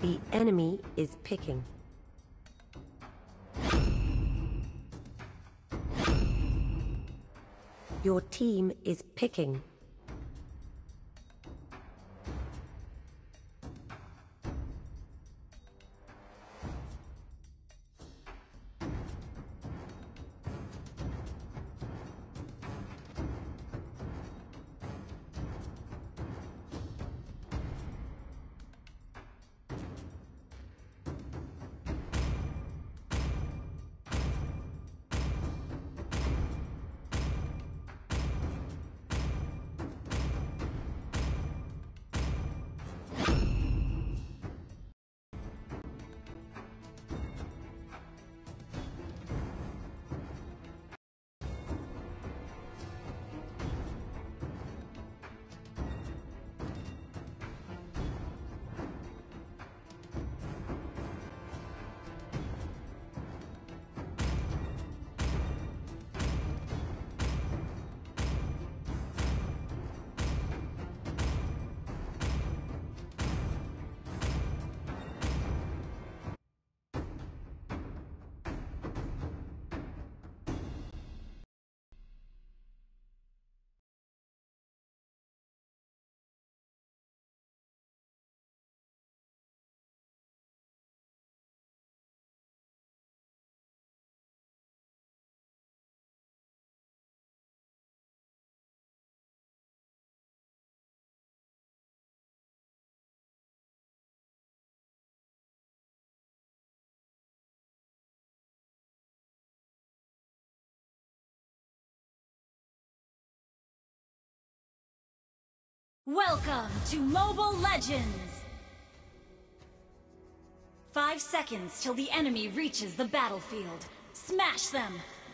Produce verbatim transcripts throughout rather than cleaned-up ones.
The enemy is picking. Your team is picking. Welcome to Mobile Legends! Five seconds till the enemy reaches the battlefield. Smash them!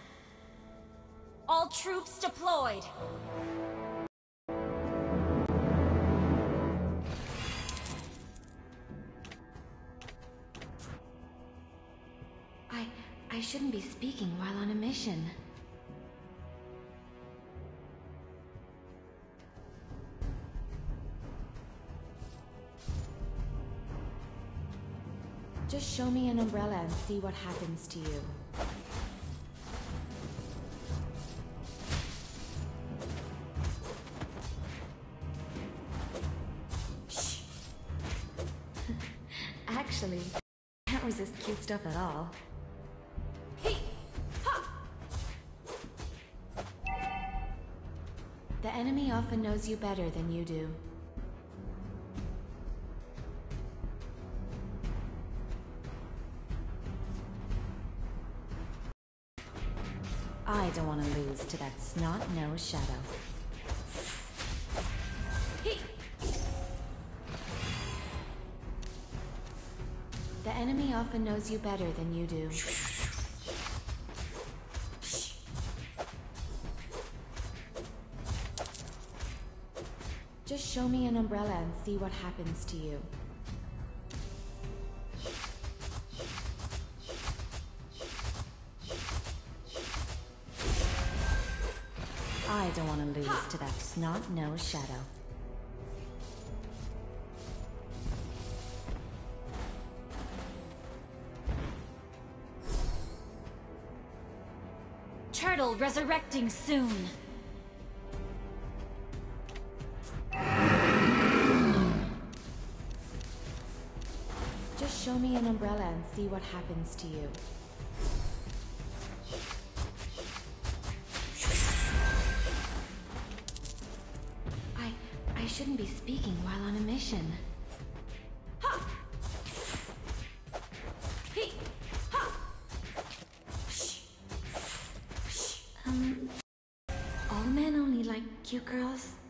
All troops deployed! I... I shouldn't be speaking while on a mission. Just show me an umbrella and see what happens to you. Shh. Actually, I can't resist cute stuff at all. Hey! Ha! The enemy often knows you better than you do. I don't want to lose to that snot-nosed shadow. Hey! The enemy often knows you better than you do. Just show me an umbrella and see what happens to you. I don't want to lose to that snot-nosed shadow. Turtle resurrecting soon! Just show me an umbrella and see what happens to you. I shouldn't be speaking while on a mission. Ha! Hey! Ha! Shh. Shh. Um, all men only like cute girls?